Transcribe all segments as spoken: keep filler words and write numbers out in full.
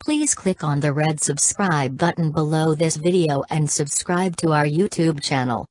Please click on the red subscribe button below this video and subscribe to our YouTube channel.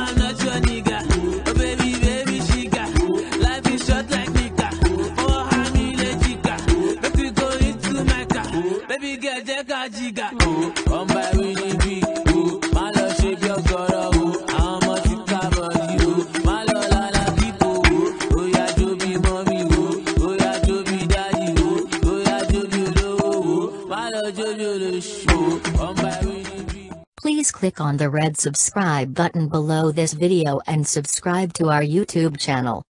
I'm not your nigga. Oh baby, baby, chica. Life is short like Nika. Oh, honey, le chica. Make we go into Mecca. Baby, get jeka jiga. Oh, come by Winnie B. Oh, my love shape your girl. Oh, how much you cover you? My love, la la people. Oh, yeah, to be mommy. Oh, oh yeah, to be daddy. Oh, oh yeah, to be low. My love, to be the show. Come by Winnie B. Please click on the red subscribe button below this video and subscribe to our YouTube channel.